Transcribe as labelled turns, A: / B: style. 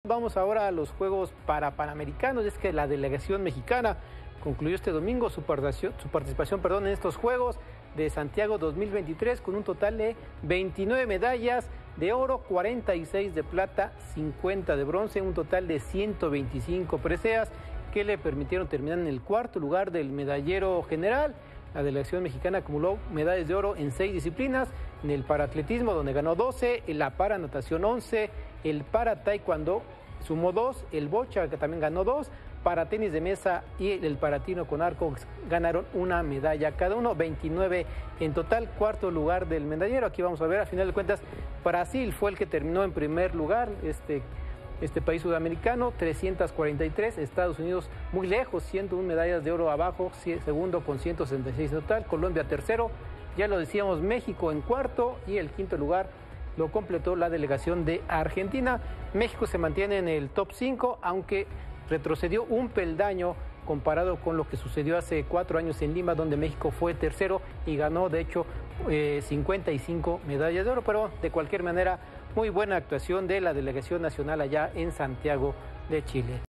A: Vamos ahora a los Juegos Panamericanos. Es que la delegación mexicana concluyó este domingo su participación en estos Juegos de Santiago 2023 con un total de 29 medallas de oro, 46 de plata, 50 de bronce, un total de 125 preseas que le permitieron terminar en el cuarto lugar del medallero general. La delegación mexicana acumuló medallas de oro en 6 disciplinas, en el paraatletismo donde ganó 12, en la paranatación 11, el para taekwondo sumó 2, el bocha que también ganó 2, para tenis de mesa y el paratino con arco ganaron una medalla cada uno, 29 en total, cuarto lugar del medallero. Aquí vamos a ver, a final de cuentas, Brasil fue el que terminó en primer lugar, este país sudamericano, 343, Estados Unidos muy lejos, 101 medallas de oro abajo, segundo con 166 en total, Colombia tercero, ya lo decíamos, México en cuarto y el quinto lugar lo completó la delegación de Argentina. México se mantiene en el top 5, aunque retrocedió un peldaño comparado con lo que sucedió hace 4 años en Lima, donde México fue tercero y ganó, de hecho, 55 medallas de oro, pero de cualquier manera, muy buena actuación de la delegación nacional allá en Santiago de Chile.